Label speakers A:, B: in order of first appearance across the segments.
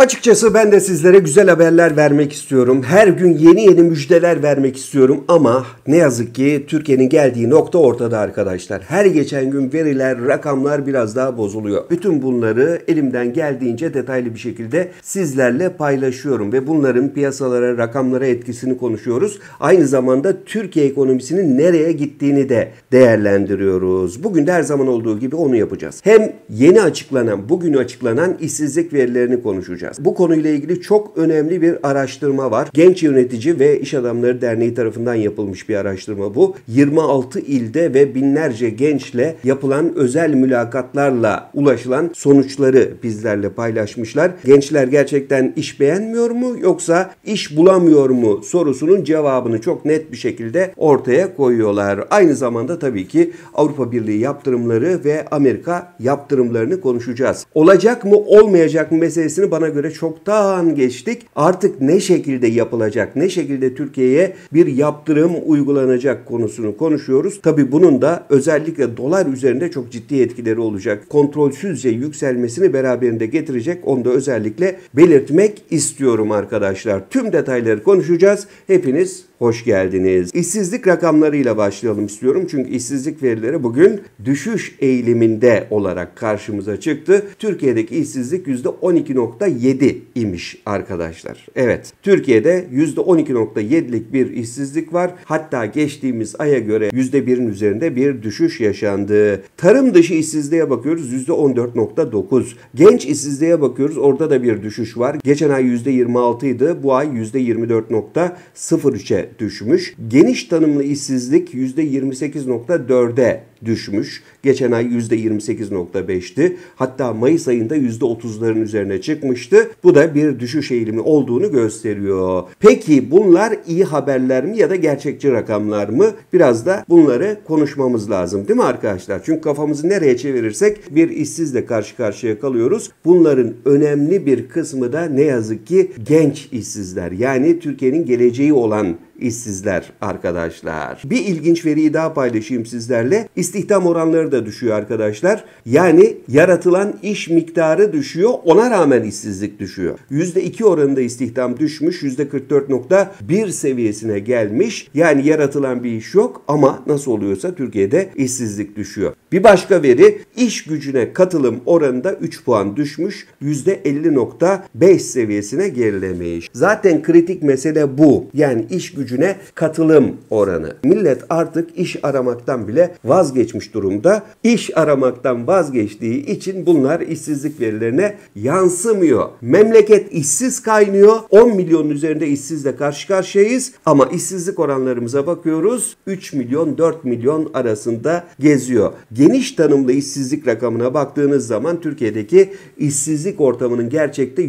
A: Açıkçası ben de sizlere güzel haberler vermek istiyorum. Her gün yeni müjdeler vermek istiyorum ama ne yazık ki Türkiye'nin geldiği nokta ortada arkadaşlar. Her geçen gün veriler, rakamlar biraz daha bozuluyor. Bütün bunları elimden geldiğince detaylı bir şekilde sizlerle paylaşıyorum ve bunların piyasalara, rakamlara etkisini konuşuyoruz. Aynı zamanda Türkiye ekonomisinin nereye gittiğini de değerlendiriyoruz. Bugün de her zaman olduğu gibi onu yapacağız. Hem yeni açıklanan, bugün açıklanan işsizlik verilerini konuşacağız. Bu konuyla ilgili çok önemli bir araştırma var. Genç Yönetici ve İş Adamları Derneği tarafından yapılmış bir araştırma bu. 26 ilde ve binlerce gençle yapılan özel mülakatlarla ulaşılan sonuçları bizlerle paylaşmışlar. Gençler gerçekten iş beğenmiyor mu yoksa iş bulamıyor mu sorusunun cevabını çok net bir şekilde ortaya koyuyorlar. Aynı zamanda tabii ki Avrupa Birliği yaptırımları ve Amerika yaptırımlarını konuşacağız. Olacak mı olmayacak mı meselesini bana göre çoktan geçtik. Artık ne şekilde yapılacak, ne şekilde Türkiye'ye bir yaptırım uygulanacak konusunu konuşuyoruz. Tabii bunun da özellikle dolar üzerinde çok ciddi etkileri olacak. Kontrolsüzce yükselmesini beraberinde getirecek. Onu da özellikle belirtmek istiyorum arkadaşlar. Tüm detayları konuşacağız. Hepiniz hoş geldiniz. İşsizlik rakamlarıyla başlayalım istiyorum. Çünkü işsizlik verileri bugün düşüş eğiliminde olarak karşımıza çıktı. Türkiye'deki işsizlik %12.7 imiş arkadaşlar. Evet, Türkiye'de %12.7'lik bir işsizlik var. Hatta geçtiğimiz aya göre %1'in üzerinde bir düşüş yaşandı. Tarım dışı işsizliğe bakıyoruz %14.9. Genç işsizliğe bakıyoruz. Orada da bir düşüş var. Geçen ay %26 idi. Bu ay %24.03'e düşmüş. Geniş tanımlı işsizlik %28.4'e düşmüş. Geçen ay %28.5'ti. Hatta Mayıs ayında %30'ların üzerine çıkmıştı. Bu da bir düşüş eğilimi olduğunu gösteriyor. Peki bunlar iyi haberler mi ya da gerçekçi rakamlar mı? Biraz da bunları konuşmamız lazım değil mi arkadaşlar? Çünkü kafamızı nereye çevirirsek bir işsizle karşı karşıya kalıyoruz. Bunların önemli bir kısmı da ne yazık ki genç işsizler. Yani Türkiye'nin geleceği olan işsizler arkadaşlar. Bir ilginç veriyi daha paylaşayım sizlerle. İstihdam oranları da düşüyor arkadaşlar. Yani yaratılan iş miktarı düşüyor. Ona rağmen işsizlik düşüyor. %2 oranında istihdam düşmüş. %44.1 seviyesine gelmiş. Yani yaratılan bir iş yok ama nasıl oluyorsa Türkiye'de işsizlik düşüyor. Bir başka veri iş gücüne katılım oranında 3 puan düşmüş. %50.5 seviyesine gerilemiş. Zaten kritik mesele bu. Yani iş gücüne katılım oranı. Millet artık iş aramaktan bile vazgeçmiş durumda. İş aramaktan vazgeçtiği için bunlar işsizlik verilerine yansımıyor. Memleket işsiz kaynıyor. 10 milyonun üzerinde işsizle karşı karşıyayız ama işsizlik oranlarımıza bakıyoruz. 3 milyon 4 milyon arasında geziyor. Geniş tanımlı işsizlik rakamına baktığınız zaman Türkiye'deki işsizlik ortamının gerçekte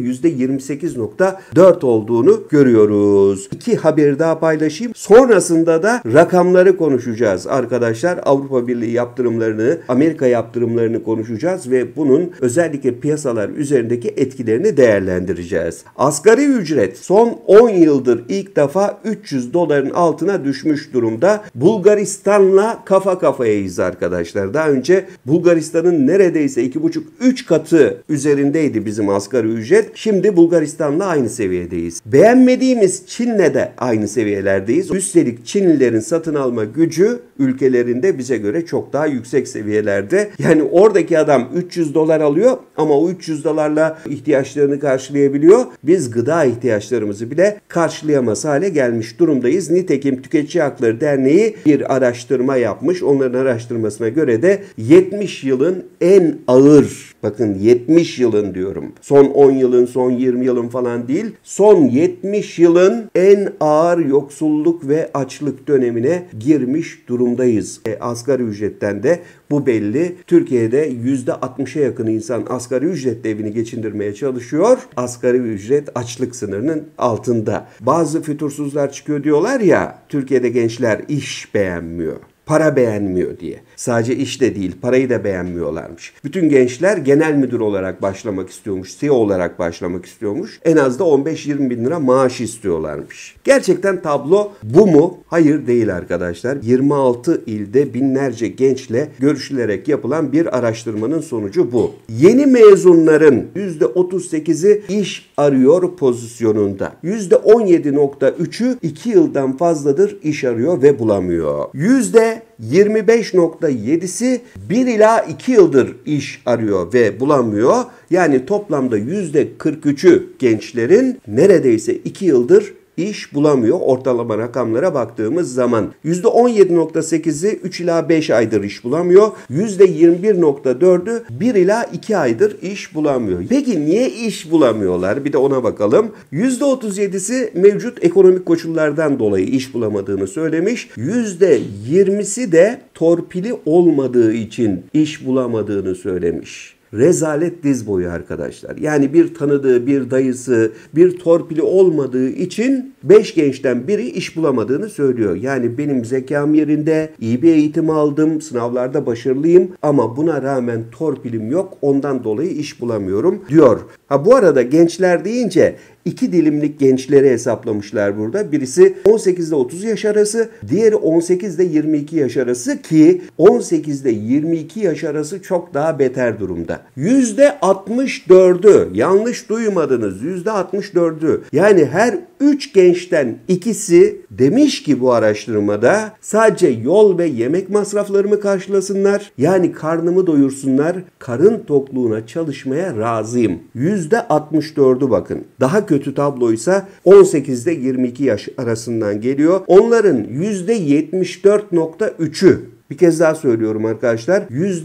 A: %28.4 olduğunu görüyoruz. İki haberi daha paylaşayım. Sonrasında da rakamları konuşacağız arkadaşlar. Avrupa Birliği yaptırımlarını, Amerika yaptırımlarını konuşacağız ve bunun özellikle piyasalar üzerindeki etkilerini değerlendireceğiz. Asgari ücret son 10 yıldır ilk defa 300 doların altına düşmüş durumda. Bulgaristan'la kafa kafayayız arkadaşlar. Daha önce Bulgaristan'ın neredeyse 2,5-3 katı üzerindeydi bizim asgari ücret. Şimdi Bulgaristan'la aynı seviyedeyiz. Beğenmediğimiz Çin'le de aynı seviyelerdeyiz. Üstelik Çinlilerin satın alma gücü ülkelerinde bize göre çok daha yüksek seviyelerde. Yani oradaki adam 300 dolar alıyor ama o 300 dolarla ihtiyaçlarını karşılayabiliyor. Biz gıda ihtiyaçlarımızı bile karşılayamaz hale gelmiş durumdayız. Nitekim Tüketici Hakları Derneği bir araştırma yapmış. Onların araştırmasına göre de 70 yılın en ağır, bakın 70 yılın diyorum. Son 10 yılın, son 20 yılın falan değil. Son 70 yılın en ağır yoksulluk ve açlık dönemine girmiş durumdayız. Asgari ücretten de bu belli. Türkiye'de %60'a yakın insan asgari ücretle evini geçindirmeye çalışıyor. Asgari ücret açlık sınırının altında. Bazı fütursuzlar çıkıyor diyorlar ya, Türkiye'de gençler iş beğenmiyor. Para beğenmiyor diye. Sadece iş de değil, parayı da beğenmiyorlarmış. Bütün gençler genel müdür olarak başlamak istiyormuş, CEO olarak başlamak istiyormuş. En az da 15-20 bin lira maaş istiyorlarmış. Gerçekten tablo bu mu? Hayır değil arkadaşlar. 26 ilde binlerce gençle görüşülerek yapılan bir araştırmanın sonucu bu. Yeni mezunların %38'i iş arıyor pozisyonunda. %17.3'ü 2 yıldan fazladır iş arıyor ve bulamıyor. %25.7'si 1 ila 2 yıldır iş arıyor ve bulamıyor. Yani toplamda %43'ü gençlerin neredeyse 2 yıldır iş bulamıyor ortalama rakamlara baktığımız zaman. %17.8'i 3 ila 5 aydır iş bulamıyor. %21.4'ü 1 ila 2 aydır iş bulamıyor. Peki niye iş bulamıyorlar? Bir de ona bakalım. %37'si mevcut ekonomik koşullardan dolayı iş bulamadığını söylemiş. %20'si de torpili olmadığı için iş bulamadığını söylemiş. Rezalet diz boyu arkadaşlar. Yani bir tanıdığı, bir dayısı, bir torpili olmadığı için 5 gençten biri iş bulamadığını söylüyor. Yani benim zekam yerinde, iyi bir eğitim aldım, sınavlarda başarılıyım ama buna rağmen torpilim yok, ondan dolayı iş bulamıyorum diyor. Bu arada gençler deyince 2 dilimlik gençleri hesaplamışlar burada. Birisi 18 ile 30 yaş arası, diğeri 18 ile 22 yaş arası ki 18 ile 22 yaş arası çok daha beter durumda. %64'ü, yanlış duymadınız, %64'ü yani her 3 gençten ikisi demiş ki bu araştırmada sadece yol ve yemek masraflarımı karşılasınlar. Yani karnımı doyursunlar, karın tokluğuna çalışmaya razıyım. %64'ü bakın. Daha kötü tabloysa 18 ile 22 yaş arasından geliyor. Onların %74.3'ü, bir kez daha söylüyorum arkadaşlar,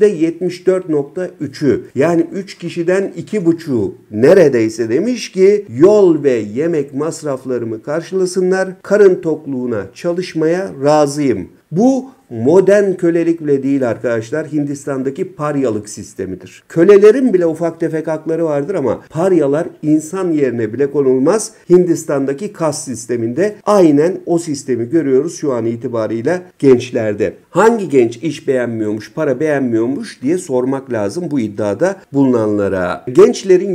A: %74.3'ü yani 3 kişiden 2,5'u neredeyse demiş ki yol ve yemek masraflarımı karşılasınlar, karın tokluğuna çalışmaya razıyım. Bu modern kölelik bile değil arkadaşlar. Hindistan'daki paryalık sistemidir. Kölelerin bile ufak tefek hakları vardır ama paryalar insan yerine bile konulmaz. Hindistan'daki kas sisteminde aynen o sistemi görüyoruz şu an itibariyle gençlerde. Hangi genç iş beğenmiyormuş, para beğenmiyormuş diye sormak lazım bu iddiada bulunanlara. Gençlerin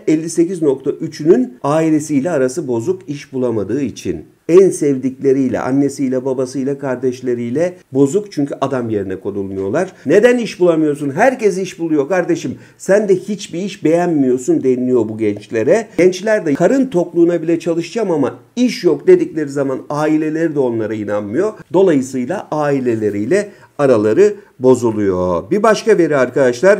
A: %58.3'ünün ailesiyle arası bozuk, iş bulamadığı için. En sevdikleriyle, annesiyle, babasıyla, kardeşleriyle bozuk çünkü adam yerine konulmuyorlar. Neden iş bulamıyorsun? Herkes iş buluyor kardeşim. Sen de hiçbir iş beğenmiyorsun deniliyor bu gençlere. Gençler de karın tokluğuna bile çalışacağım ama iş yok dedikleri zaman aileleri de onlara inanmıyor. Dolayısıyla aileleriyle araları bozuluyor. Bir başka veri arkadaşlar,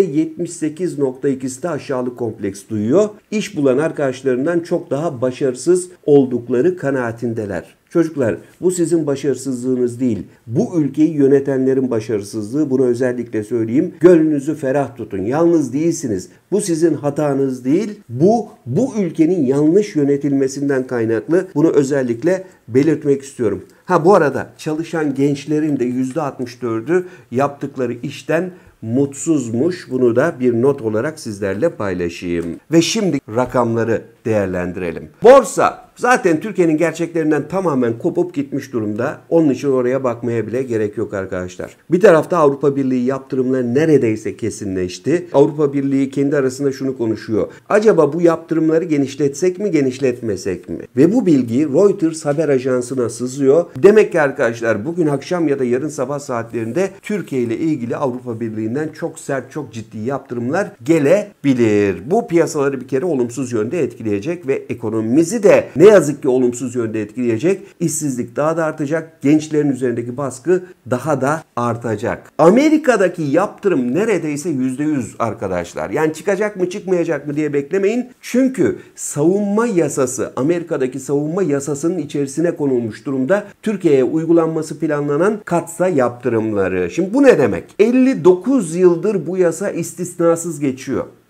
A: %78.2'si de aşağılık kompleks duyuyor. İş bulan arkadaşlarından çok daha başarısız oldukları kanaatindeler. Çocuklar, bu sizin başarısızlığınız değil. Bu ülkeyi yönetenlerin başarısızlığı. Bunu özellikle söyleyeyim. Gönlünüzü ferah tutun. Yalnız değilsiniz. Bu sizin hatanız değil. Bu ülkenin yanlış yönetilmesinden kaynaklı. Bunu özellikle belirtmek istiyorum. Bu arada çalışan gençlerin de %64'ü yaptıkları işten mutsuzmuş. Bunu da bir not olarak sizlerle paylaşayım. Ve şimdi rakamları değerlendirelim. Borsa zaten Türkiye'nin gerçeklerinden tamamen kopup gitmiş durumda. Onun için oraya bakmaya bile gerek yok arkadaşlar. Bir tarafta Avrupa Birliği yaptırımları neredeyse kesinleşti. Avrupa Birliği kendi arasında şunu konuşuyor. Acaba bu yaptırımları genişletsek mi, genişletmesek mi? Ve bu bilgi Reuters haber ajansına sızıyor. Demek ki arkadaşlar bugün akşam ya da yarın sabah saatlerinde Türkiye ile ilgili Avrupa Birliği'nden çok sert, çok ciddi yaptırımlar gelebilir. Bu piyasaları bir kere olumsuz yönde etkileyecek ve ekonomimizi de ne yazık ki olumsuz yönde etkileyecek. İşsizlik daha da artacak. Gençlerin üzerindeki baskı daha da artacak. Amerika'daki yaptırım neredeyse %100 arkadaşlar. Yani çıkacak mı çıkmayacak mı diye beklemeyin. Çünkü savunma yasası, Amerika'daki savunma yasasının içerisine konulmuş durumda. Türkiye'ye uygulanması planlanan katsa yaptırımları. Şimdi bu ne demek? 59 yıldır bu yasa istisnasız geçiyor.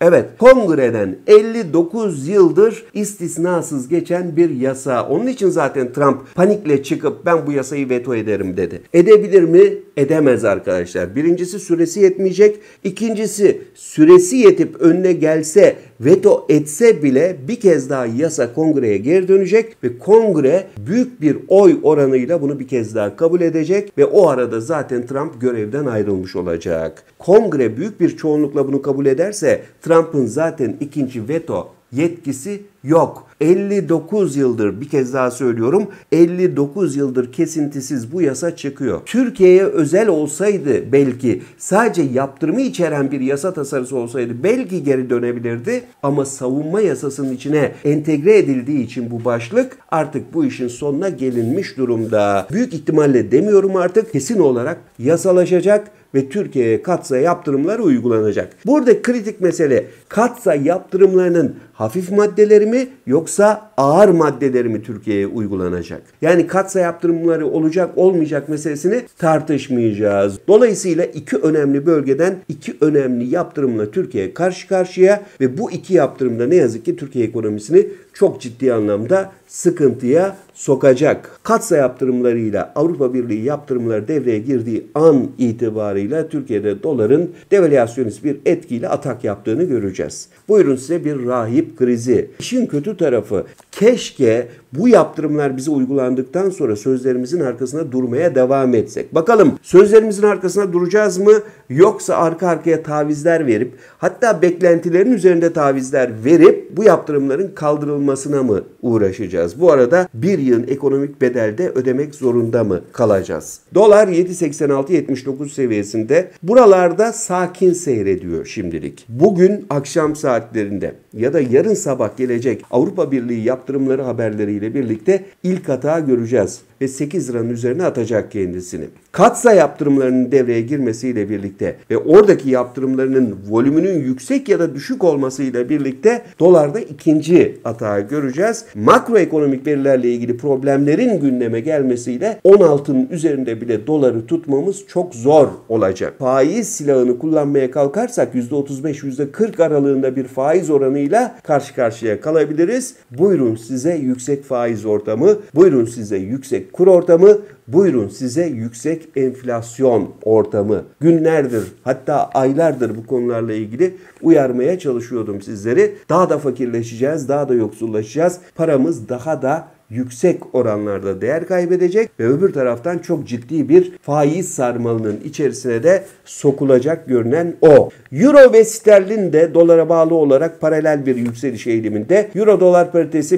A: Evet, kongreden 59 yıldır istisnasız geçen bir yasa. Onun için zaten Trump panikle çıkıp ben bu yasayı veto ederim dedi. Edebilir mi? Edemez arkadaşlar. Birincisi süresi yetmeyecek. İkincisi süresi yetip önüne gelse veto etse bile bir kez daha yasa kongreye geri dönecek ve kongre büyük bir oy oranıyla bunu bir kez daha kabul edecek ve o arada zaten Trump görevden ayrılmış olacak. Kongre büyük bir çoğunlukla bunu kabul ederse Trump'ın zaten ikinci veto yetkisi yok. 59 yıldır, bir kez daha söylüyorum, 59 yıldır kesintisiz bu yasa çıkıyor. Türkiye'ye özel olsaydı belki, sadece yaptırımı içeren bir yasa tasarısı olsaydı belki geri dönebilirdi ama savunma yasasının içine entegre edildiği için bu başlık artık bu işin sonuna gelinmiş durumda. Büyük ihtimalle demiyorum, artık kesin olarak yasalaşacak ve Türkiye'ye katsayı yaptırımları uygulanacak. Burada kritik mesele katsayı yaptırımlarının hafif maddeleri mi yoksa ağır maddeleri mi Türkiye'ye uygulanacak? Yani katsayı yaptırımları olacak olmayacak meselesini tartışmayacağız. Dolayısıyla iki önemli bölgeden iki önemli yaptırımla Türkiye karşı karşıya ve bu iki yaptırımda ne yazık ki Türkiye ekonomisini çok ciddi anlamda sıkıntıya sokacak. Katsayı yaptırımlarıyla Avrupa Birliği yaptırımları devreye girdiği an itibarıyla Türkiye'de doların devalüasyonist bir etkiyle atak yaptığını göreceğiz. Buyurun size bir rahip krizi. İşin kötü tarafı, keşke bu yaptırımlar bize uygulandıktan sonra sözlerimizin arkasında durmaya devam etsek. Bakalım sözlerimizin arkasında duracağız mı yoksa arka arkaya tavizler verip hatta beklentilerin üzerinde tavizler verip bu yaptırımların kaldırılmasına mı uğraşacağız? Bu arada bir yılın ekonomik bedelde ödemek zorunda mı kalacağız? Dolar 7.86-79 seviyesinde, buralarda sakin seyrediyor şimdilik. Bugün akşam saatlerinde ya da yarın sabah gelecek Avrupa Birliği yaptırımları haberleriyle birlikte ilk hata göreceğiz ve 8 liranın üzerine atacak kendisini. Katsayı yaptırımlarının devreye girmesiyle birlikte ve oradaki yaptırımlarının volümünün yüksek ya da düşük olmasıyla birlikte dolarda ikinci hata göreceğiz. Makroekonomik verilerle ilgili problemlerin gündeme gelmesiyle 16'nın üzerinde bile doları tutmamız çok zor olacak. Faiz silahını kullanmaya kalkarsak %35-%40 aralığında bir faiz oranıyla karşı karşıya kalabiliriz. Buyurun size yüksek faiz ortamı, buyurun size yüksek kur ortamı, buyurun size yüksek enflasyon ortamı. Günlerdir, hatta aylardır bu konularla ilgili uyarmaya çalışıyordum sizleri. Daha da fakirleşeceğiz, daha da yoksullaşacağız. Paramız daha da yüksek oranlarda değer kaybedecek ve öbür taraftan çok ciddi bir faiz sarmalının içerisine de sokulacak görünen o. Euro ve sterlin de dolara bağlı olarak paralel bir yükseliş eğiliminde. Euro dolar paritesi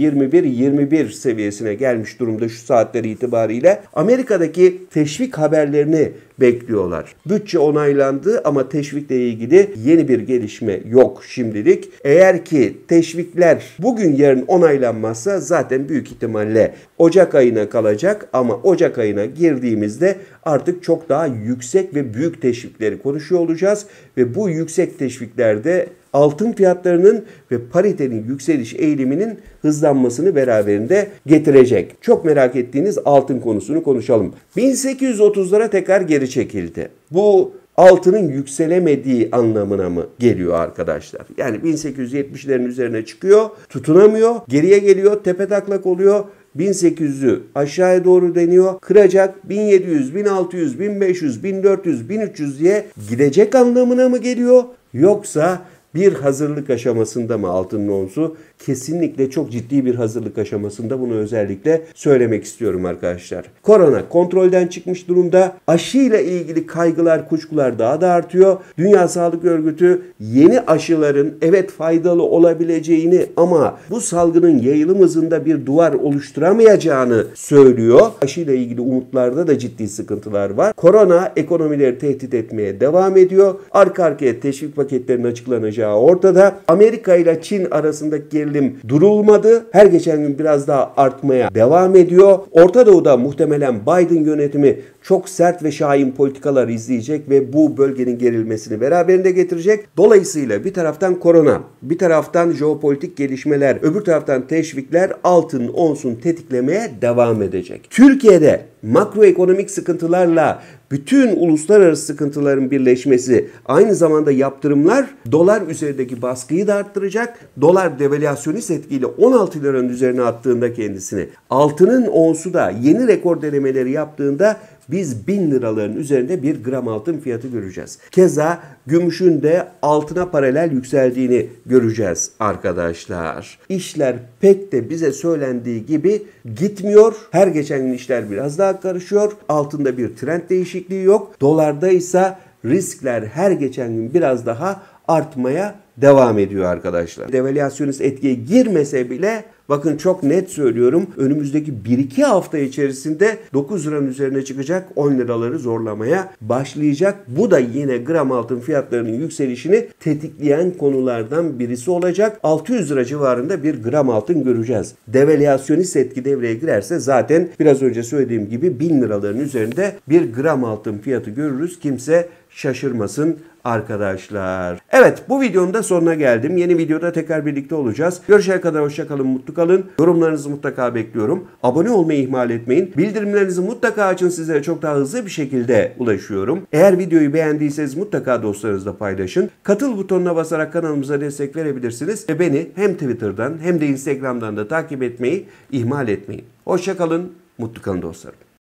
A: 1.21-21 seviyesine gelmiş durumda şu saatler itibariyle. Amerika'daki teşvik haberlerini bekliyorlar. Bütçe onaylandı ama teşvikle ilgili yeni bir gelişme yok şimdilik. Eğer ki teşvikler bugün yarın onaylanmazsa zaten büyük ihtimalle Ocak ayına kalacak ama Ocak ayına girdiğimizde artık çok daha yüksek ve büyük teşvikleri konuşuyor olacağız ve bu yüksek teşviklerde altın fiyatlarının ve paritenin yükseliş eğiliminin hızlanmasını beraberinde getirecek. Çok merak ettiğiniz altın konusunu konuşalım. 1830'lara tekrar geri çekildi. Bu altının yükselemediği anlamına mı geliyor arkadaşlar? Yani 1870'lerin üzerine çıkıyor, tutunamıyor, geriye geliyor, tepetaklak oluyor. 1800'ü aşağıya doğru deniyor. Kıracak 1700, 1600, 1500, 1400, 1300 diye gidecek anlamına mı geliyor? Yoksa bir hazırlık aşamasında mı altının onsu? Kesinlikle çok ciddi bir hazırlık aşamasında, bunu özellikle söylemek istiyorum arkadaşlar. Korona kontrolden çıkmış durumda. Aşıyla ilgili kaygılar, kuşkular daha da artıyor. Dünya Sağlık Örgütü yeni aşıların evet faydalı olabileceğini ama bu salgının yayılım hızında bir duvar oluşturamayacağını söylüyor. Aşıyla ilgili umutlarda da ciddi sıkıntılar var. Korona ekonomileri tehdit etmeye devam ediyor. Arka arkaya teşvik paketlerinin açıklanacağı ortada. Amerika ile Çin arasındaki gerilim durulmadı. Her geçen gün biraz daha artmaya devam ediyor. Orta Doğu'da muhtemelen Biden yönetimi çok sert ve şahin politikalar izleyecek ve bu bölgenin gerilmesini beraberinde getirecek. Dolayısıyla bir taraftan korona, bir taraftan jeopolitik gelişmeler, öbür taraftan teşvikler altın onsun tetiklemeye devam edecek. Türkiye'de makroekonomik sıkıntılarla bütün uluslararası sıkıntıların birleşmesi, aynı zamanda yaptırımlar dolar üzerindeki baskıyı da arttıracak. Dolar devalüasyonist etkiyle 16 liranın üzerine attığında kendisini, altının onsu da yeni rekor denemeleri yaptığında biz 1000 liraların üzerinde bir gram altın fiyatı göreceğiz. Keza gümüşün de altına paralel yükseldiğini göreceğiz arkadaşlar. İşler pek de bize söylendiği gibi gitmiyor. Her geçen gün işler biraz daha karışıyor. Altında bir trend değişikliği yok. Dolarda ise riskler her geçen gün biraz daha artmaya devam ediyor arkadaşlar. Devalüasyonist etkiye girmese bile bakın çok net söylüyorum, önümüzdeki 1-2 hafta içerisinde 9 liranın üzerine çıkacak, 10 liraları zorlamaya başlayacak. Bu da yine gram altın fiyatlarının yükselişini tetikleyen konulardan birisi olacak. 600 lira civarında bir gram altın göreceğiz. Devalüasyonist etki devreye girerse zaten biraz önce söylediğim gibi 1000 liraların üzerinde bir gram altın fiyatı görürüz. Kimse şaşırmasın arkadaşlar. Evet, bu videonun da sonuna geldim. Yeni videoda tekrar birlikte olacağız. Görüşene kadar hoşça kalın, mutlu kalın. Yorumlarınızı mutlaka bekliyorum. Abone olmayı ihmal etmeyin. Bildirimlerinizi mutlaka açın, sizlere çok daha hızlı bir şekilde ulaşıyorum. Eğer videoyu beğendiyseniz mutlaka dostlarınızla paylaşın. Katıl butonuna basarak kanalımıza destek verebilirsiniz. Ve beni hem Twitter'dan hem de Instagram'dan da takip etmeyi ihmal etmeyin. Hoşça kalın, mutlu kalın dostlarım.